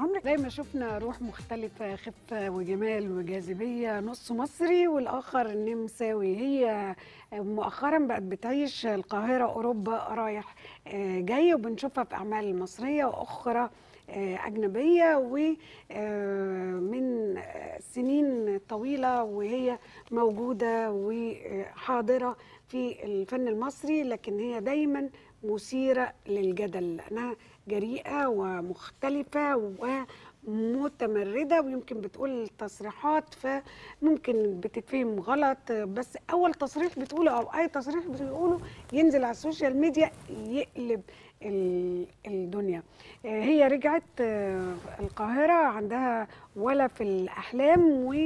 عمرك زي ما شفنا روح مختلفة، خفة وجمال وجاذبية، نص مصري والآخر نمساوي. هي مؤخرا بقت بتعيش القاهرة أوروبا رايح جاي، وبنشوفها في أعمال مصرية وأخرى أجنبية، ومن سنين طويلة وهي موجودة وحاضرة في الفن المصري، لكن هي دايما مثيرة للجدل لأنها جريئة ومختلفة ومتمردة، ويمكن بتقول تصريحات فممكن بتتفهم غلط، بس أول تصريح بتقوله أو أي تصريح بتقوله ينزل على السوشيال ميديا يقلب الدنيا. هي رجعت القاهرة، عندها ولا في الأحلام،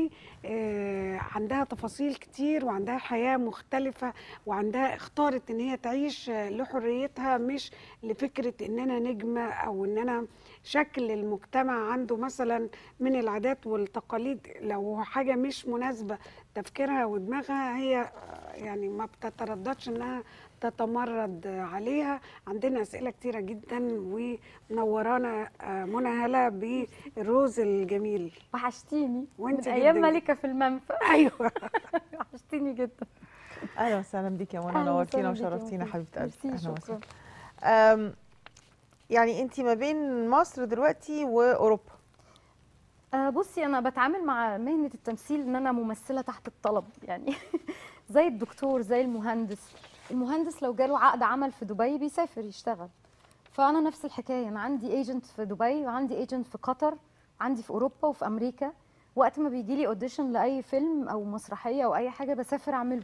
وعندها تفاصيل كتير، وعندها حياة مختلفة، وعندها اختارت ان هي تعيش لحريتها، مش لفكرة ان انا نجمة او ان انا شكل المجتمع عنده مثلا من العادات والتقاليد. لو حاجة مش مناسبة تفكيرها ودماغها، هي يعني ما بتترددش انها تتمرد عليها. عندنا اسئله كتيره جدا، ومنورانا منى هلا بالروز الجميل. وحشتيني وانت من ايام جدا ملكه في المنفى. ايوه. وحشتيني جدا. اهلا وسهلا بيك يا منى، أهلاً نورتينا وسهلاً بيكي يا وشرفتينا مفيد. حبيبه قلبي. ميرسي، اهلا شكرا. وسهلا. يعني انت ما بين مصر دلوقتي واوروبا؟ بصي، انا بتعامل مع مهنه التمثيل ان انا ممثله تحت الطلب يعني. زي الدكتور، زي المهندس لو جاله عقد عمل في دبي بيسافر يشتغل. فانا نفس الحكايه، انا عندي ايجنت في دبي، وعندي ايجنت في قطر، عندي في اوروبا وفي امريكا. وقت ما بيجي لي اوديشن لاي فيلم او مسرحيه او اي حاجه بسافر اعمله.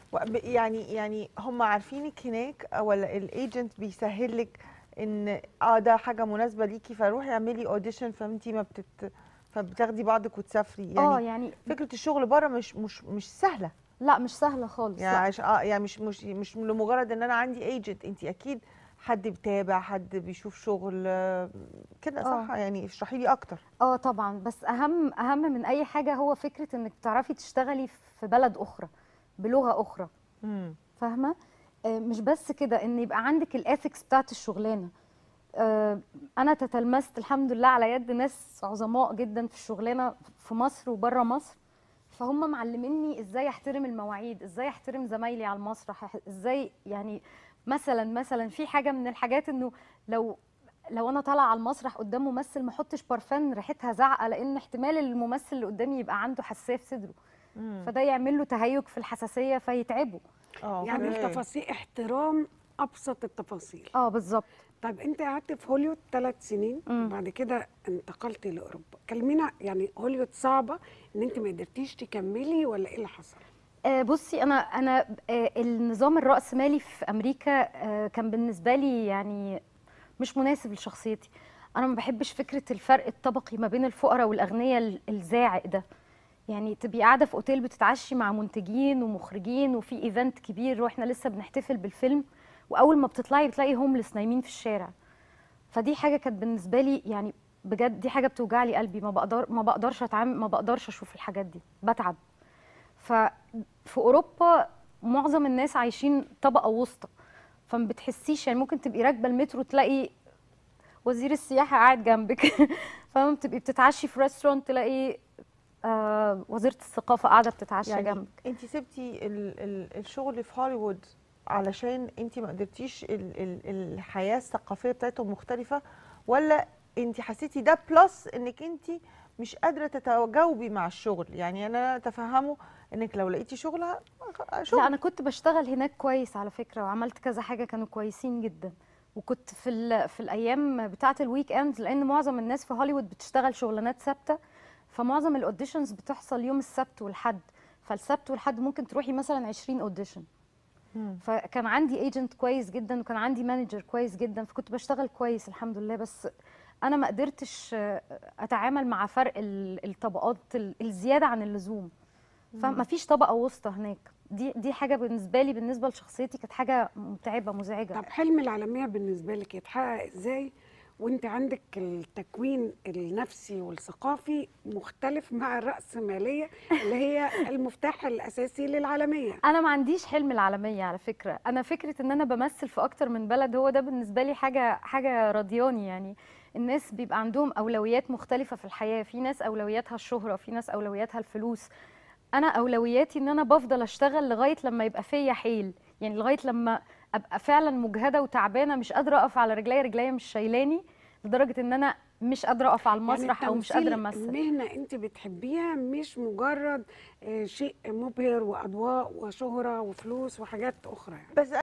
يعني هم عارفينك هناك، ولا الايجنت بيسهل لك ان ده حاجه مناسبه ليكي فروحي اعملي اوديشن، فانتي ما فبتاخدي بعضك وتسافري يعني فكره الشغل بره مش سهله. لا، مش سهله خالص. يعني لا. يعني مش لمجرد ان انا عندي ايجنت، انت اكيد حد بيتابع، حد بيشوف شغل كده، صح؟ يعني اشرحي لي اكتر. طبعا، بس اهم من اي حاجه هو فكره انك تعرفي تشتغلي في بلد اخرى بلغه اخرى. فاهمه؟ مش بس كده، ان يبقى عندك الاثكس بتاعت الشغلانه. انا تتلمست الحمد لله على يد ناس عظماء جدا في الشغلانه في مصر وبره مصر. فهم معلميني ازاي احترم المواعيد، ازاي احترم زمايلي على المسرح، ازاي يعني مثلا في حاجه من الحاجات انه لو انا طالعه على المسرح قدام ممثل ما احطش بارفان ريحتها زعقه، لان احتمال الممثل اللي قدامي يبقى عنده حساسيه في صدره، فده يعمل له تهيج في الحساسيه فيتعبه. يعني التفاصيل، احترام ابسط التفاصيل. بالظبط. طيب انت قعدت في هوليوود 3 سنين، وبعد كده انتقلتي لاوروبا. كلمينا، يعني هوليوود صعبه ان انت ما قدرتيش تكملي ولا ايه اللي حصل؟ بصي، انا النظام الرأسمالي في امريكا كان بالنسبه لي يعني مش مناسب لشخصيتي. انا ما بحبش فكره الفرق الطبقي ما بين الفقراء والاغنياء الزاعق ده. يعني تبقي قاعده في اوتيل بتتعشي مع منتجين ومخرجين وفي ايفنت كبير واحنا لسه بنحتفل بالفيلم، واول ما بتطلعي بتلاقي هوملس نايمين في الشارع. فدي حاجه كانت بالنسبه لي يعني بجد، دي حاجه بتوجع لي قلبي. ما بقدرش اتعامل، ما بقدرش اشوف الحاجات دي، بتعب. ففي اوروبا معظم الناس عايشين طبقه وسطى، فما بتحسيش يعني ممكن تبقي راكبه المترو تلاقي وزير السياحه قاعد جنبك. فما بتبقي بتتعشي في ريستورانت تلاقي وزيره الثقافه قاعده بتتعشى يعني جنبك. انت سبتي الشغل في هوليوود علشان انت ما قدرتيش الحياه الثقافيه بتاعتهم مختلفه، ولا انت حسيتي ده بلس انك انت مش قادره تتجاوبي مع الشغل؟ يعني انا اتفهمه انك لو لقيتي شغل. لا، انا كنت بشتغل هناك كويس على فكره، وعملت كذا حاجه كانوا كويسين جدا. وكنت في الايام بتاعه الويك اند، لان معظم الناس في هوليوود بتشتغل شغلانات ثابته، فمعظم الاوديشنز بتحصل يوم السبت والحد. فالسبت والحد ممكن تروحي مثلا 20 اوديشن. فكان عندي ايجنت كويس جدا، وكان عندي مانجر كويس جدا، فكنت بشتغل كويس الحمد لله. بس انا ما قدرتش اتعامل مع فرق الطبقات الزياده عن اللزوم. فما فيش طبقه وسطى هناك. دي حاجه بالنسبه لي، بالنسبه لشخصيتي كانت حاجه متعبه مزعجه. طب حلم العالميه بالنسبه لك يتحقق ازاي وانت عندك التكوين النفسي والثقافي مختلف مع الرأسمالية اللي هي المفتاح الأساسي للعالمية؟ أنا ما عنديش حلم العالمية على فكرة. أنا فكرة إن أنا بمثل في أكتر من بلد هو ده بالنسبة لي حاجة راضياني يعني. الناس بيبقى عندهم اولويات مختلفه في الحياه، في ناس اولوياتها الشهره، في ناس اولوياتها الفلوس. انا اولوياتي ان انا بفضل اشتغل لغايه لما يبقى فيا حيل، يعني لغايه لما ابقى فعلا مجهده وتعبانه مش قادره اقف على رجليا، رجليا مش شايلاني لدرجه ان انا مش قادره اقف على المسرح او مش قادره التمثيل امثل. مهنة انت بتحبيها، مش مجرد شيء مبهر واضواء وشهرة وفلوس وحاجات اخرى يعني. بس